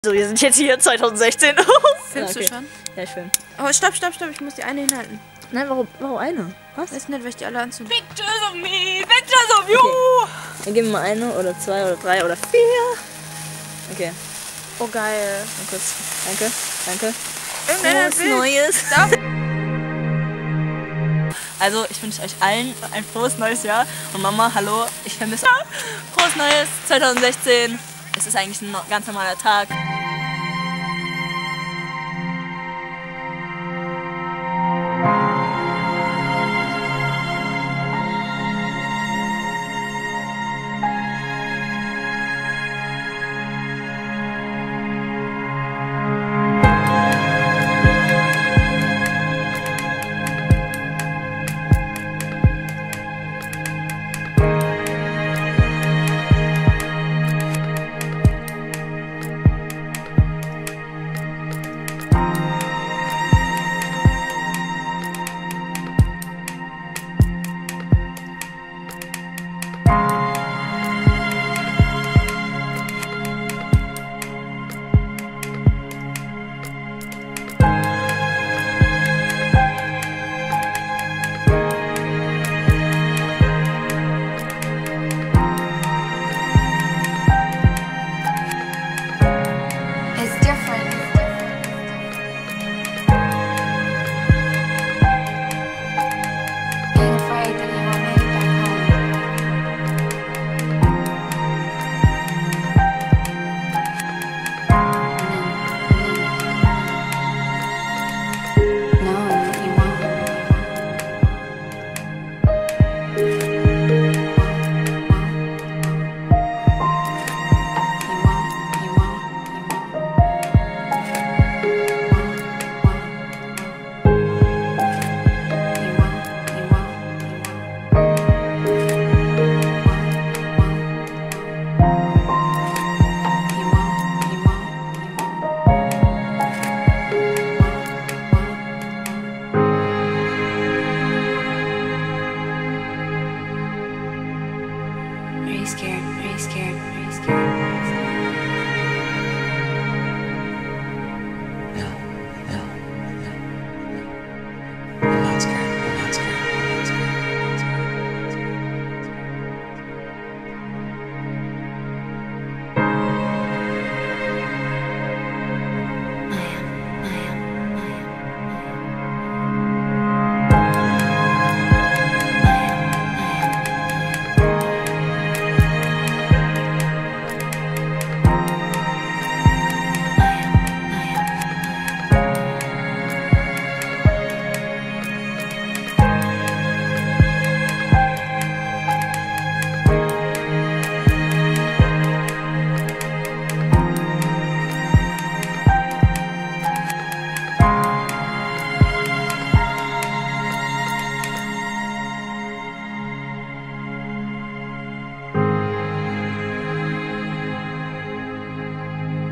So, wir sind jetzt hier 2016. Filmst du schon? Ja, ich film. Oh, stopp, ich muss die eine hinhalten. Nein, warum eine? Was? Weiß nicht, weil ich die alle anzünde. Pictures of me, pictures of you! Okay. Dann geben wir mal eine oder zwei oder drei oder vier. Okay. Oh, geil. Mal kurz. Danke, danke. Irgendeiner Frohes Neues. Also, ich wünsche euch allen ein frohes neues Jahr. Und Mama, hallo, ich vermisse. Frohes Neues 2016. Es ist eigentlich ein ganz normaler Tag.